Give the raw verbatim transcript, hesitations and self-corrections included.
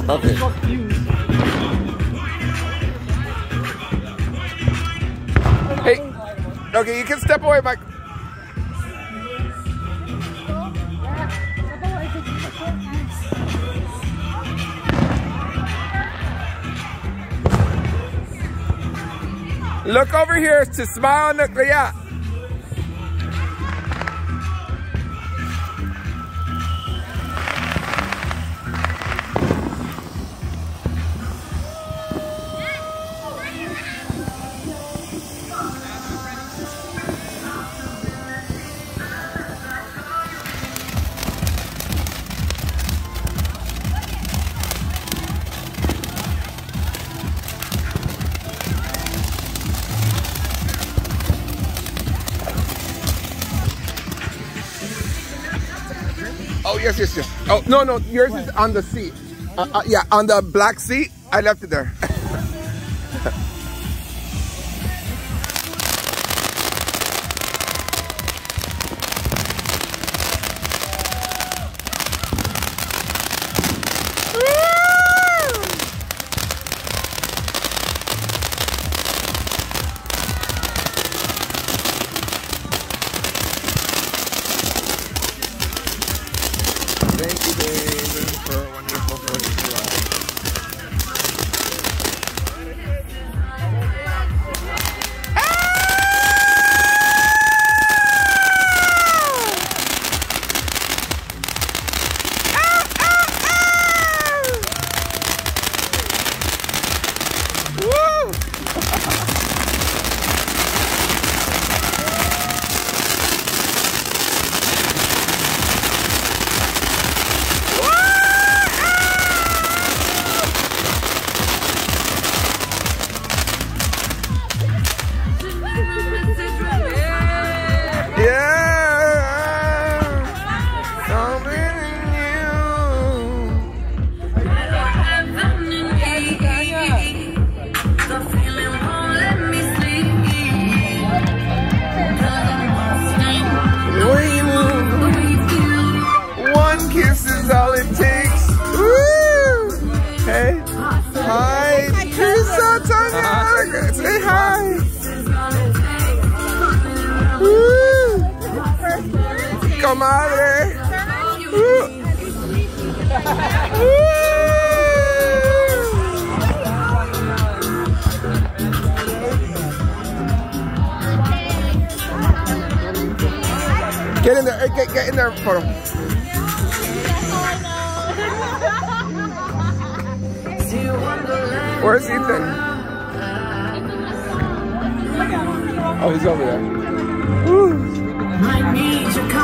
Okay. Hey, okay, you can step away, Mike. Look over here to smile. Look, yeah. Oh, yes, yes, yes. Oh, no, no, yours is on the seat. Uh, uh, yeah, on the black seat. I left it there. Thank you, David, for a wonderful first ride. All it takes. Woo! Hey, hi, Rosa, Tanya. Say hi. Woo! Comadre. Woo! Woo! Get in there. Get, get in there for him. Where's Ethan? Oh, he's over there. Woo.